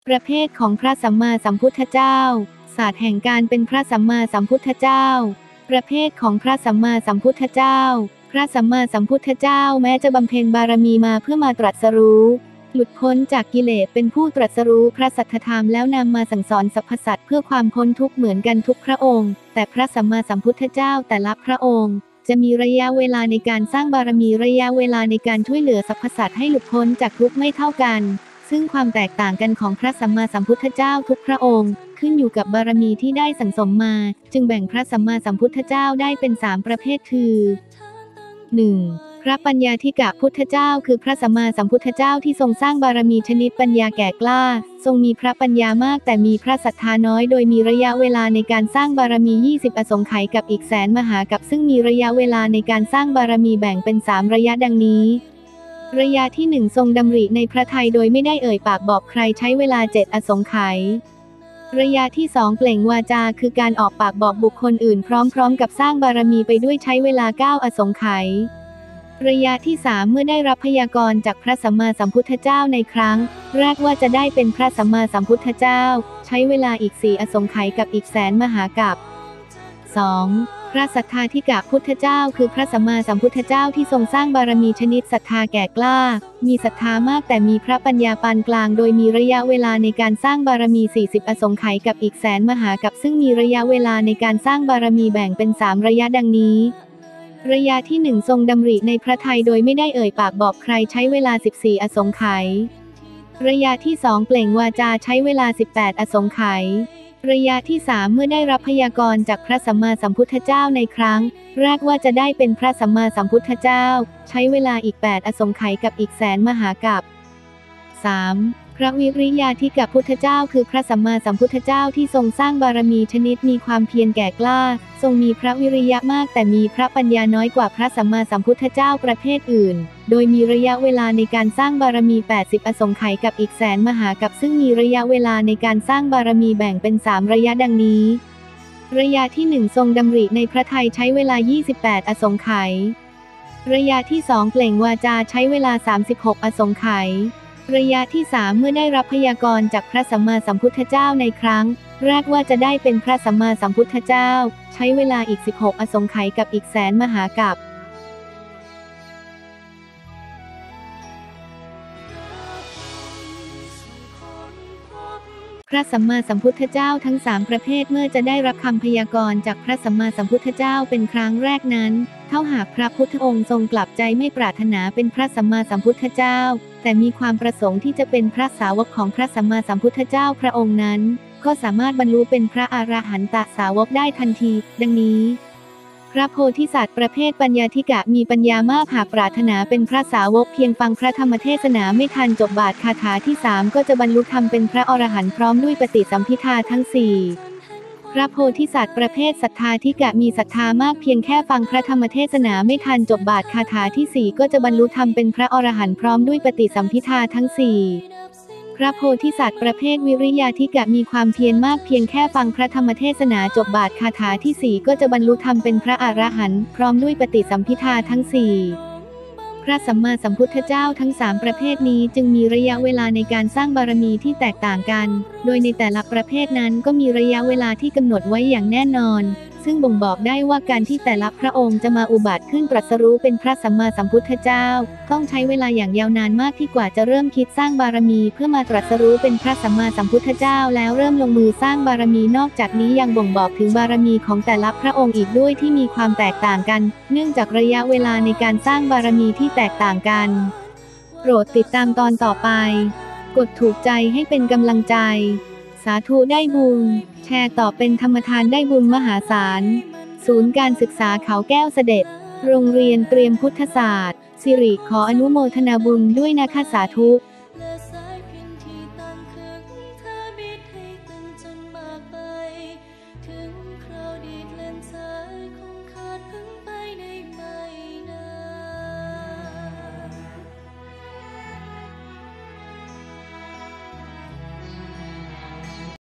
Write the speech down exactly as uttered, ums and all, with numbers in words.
ประเภทของพระสัมมาสัมพุทธเจ้าศาสตร์แห่งการเป็นพระสัมมาสัมพุทธเจ้าประเภทของพระสัมมาสัมพุทธเจ้าพระสัมมาสัมพุทธเจ้าแม้จะบำเพ็ญบารมีมาเพื่อมาตรัสรู้หลุดพ้นจากกิเลสเป็นผู้ตรัสรู้พระสัทธรรมแล้วนำมาสั่งสอนสรรพสัตว์เพื่อความพ้นทุกข์เหมือนกันทุกพระองค์แต่พระสัมมาสัมพุทธเจ้าแต่ละพระองค์จะมีระยะเวลาในการสร้างบารมีระยะเวลาในการช่วยเหลือสรรพสัตว์ให้หลุดพ้นจากทุกข์ไม่เท่ากันซึ่งความแตกต่างกันของพระสัมมาสัมพุทธเจ้าทุกพระองค์ขึ้นอยู่กับบารมีที่ได้สั่งสมมาจึงแบ่งพระสัมมาสัมพุทธเจ้าได้เป็นสามประเภทคือ หนึ่ง. พระปัญญาธิกะพุทธเจ้าคือพระสัมมาสัมพุทธเจ้าที่ทรงสร้างบารมีชนิดปัญญาแก่กล้าทรงมีพระปัญญามากแต่มีพระศรัทธาน้อยโดยมีระยะเวลาในการสร้างบารมียี่สิบอสงไขยกับอีกแสนมหากัปซึ่งมีระยะเวลาในการสร้างบารมีแบ่งเป็นสามระยะดังนี้ระยะที่หนึ่งทรงดำริในพระทัยโดยไม่ได้เอ่ยปากบอกใครใช้เวลาเจ็ดอสงไขยระยะที่สองเปล่งวาจาคือการออกปากบอกบุคคลอื่นพร้อมๆกับสร้างบารมีไปด้วยใช้เวลาเก้าอสงไขยระยะที่สามเมื่อได้รับพยากรณ์จากพระสัมมาสัมพุทธเจ้าในครั้งแรกว่าจะได้เป็นพระสัมมาสัมพุทธเจ้าใช้เวลาอีกสี่อสงไขยกับอีกแสนมหากัป สอง. พระสัทธาธิกะพุทธเจ้าคือพระสัมมาสัมพุทธเจ้าที่ทรงสร้างบารมีชนิดศรัทธาแก่กล้ามีศรัทธามากแต่มีพระปัญญาปานกลางโดยมีระยะเวลาในการสร้างบารมีสี่สิบอสงไขยกับอีกแสนมหากัปซึ่งมีระยะเวลาในการสร้างบารมีแบ่งเป็นสามระยะดังนี้ระยะที่หนึ่งทรงดำริในพระทัยโดยไม่ได้เอ่ยปากบอกใครใช้เวลาสิบสี่อสงไขยระยะที่สองเปล่งวาจาใช้เวลาสิบแปดอสงไขยระยะที่สามเมื่อได้รับพยากรณ์จากพระสัมมาสัมพุทธเจ้าในครั้งแรกว่าจะได้เป็นพระสัมมาสัมพุทธเจ้าใช้เวลาอีกแปดอสงไขยกับอีกแสนมหากัป สาม. พระวิริยาธิกะพุทธเจ้าคือพระสัมมาสัมพุทธเจ้าที่ทรงสร้างบารมีชนิดมีความเพียรแก่กล้าทรงมีพระวิริยะมากแต่มีพระปัญญาน้อยกว่าพระสัมมาสัมพุทธเจ้าประเภทอื่นโดยมีระยะเวลาในการสร้างบารมีแปดสิบอสงไขยกับอีกแสนมหากัปซึ่งมีระยะเวลาในการสร้างบารมีแบ่งเป็นสามระยะดังนี้ระยะที่หนึ่งทรงดำริในพระทัยใช้เวลายี่สิบแปดอสงไขยระยะที่สองเปล่งวาจาใช้เวลาสามสิบหกอสงไขยระยะที่สามเมื่อได้รับพยากรณ์จากพระสัมมาสัมพุทธเจ้าในครั้งแรกว่าจะได้เป็นพระสัมมาสัมพุทธเจ้าใช้เวลาอีกสิบหกอสงไขยกับอีกแสนมหากัปพระสัมมาสัมพุทธเจ้าทั้งสามประเภทเมื่อจะได้รับคำพยากรณ์จากพระสัมมาสัมพุทธเจ้าเป็นครั้งแรกนั้นเท่าหากพระพุทธองค์ทรงกลับใจไม่ปรารถนาเป็นพระสัมมาสัมพุทธเจ้าแต่มีความประสงค์ที่จะเป็นพระสาวกของพระสัมมาสัมพุทธเจ้าพระองค์นั้นก็สามารถบรรลุเป็นพระอรหันตสาวกได้ทันทีดังนี้พระโพธิสัตว์ประเภทปัญญาธิกะมีปัญญามากหากปรารถนาเป็นพระสาวกเพียงฟังพระธรรมเทศนาไม่ทันจบบาทคาถาที่สามก็จะบรรลุธรรมเป็นพระอรหันต์พร้อมด้วยปฏิสัมภิทาทั้งสี่พระโพธิสัตว์ประเภทศรัทธาธิกะมีศรัทธามากเพียงแค่ฟังพระธรรมเทศนาไม่ทันจบบาทคาถาที่สี่ก็จะบรรลุธรรมเป็นพระอรหันต์พร้อมด้วยปฏิสัมภิทาทั้งสี่พระโพธิสัตว์ประเภทวิริยาธิกะมีความเพียรมากเพียงแค่ฟังพระธรรมเทศนาจบบาทคาถาที่สี่ก็จะบรรลุธรรมเป็นพระอรหันต์พร้อมด้วยปฏิสัมภิทาทั้งสี่พระสัมมาสัมพุทธเจ้าทั้งสามประเภทนี้จึงมีระยะเวลาในการสร้างบารมีที่แตกต่างกันโดยในแต่ละประเภทนั้นก็มีระยะเวลาที่กำหนดไว้อย่างแน่นอนซึ่งบ่งบอกได้ว่าการที่แต่ละพระองค์จะมาอุบัติขึ้นตรัสรู้เป็นพระสัมมาสัมพุทธเจ้าต้องใช้เวลาอย่างยาวนานมากที่กว่าจะเริ่มคิดสร้างบารมีเพื่อมาตรัสรู้เป็นพระสัมมาสัมพุทธเจ้าแล้วเริ่มลงมือสร้างบารมีนอกจากนี้ยังบ่งบอกถึงบารมีของแต่ละพระองค์อีกด้วยที่มีความแตกต่างกันเนื่องจากระยะเวลาในการสร้างบารมีที่แตกต่างกันโปรดติดตามตอนต่อไปกดถูกใจให้เป็นกำลังใจสาธุได้บุญแชร์ต่อเป็นธรรมทานได้บุญมหาศาลศูนย์การศึกษาเขาแก้วเสด็จโรงเรียนเตรียมพุทธศาสตร์สิริขออนุโมทนาบุญด้วยนะคะสาธุ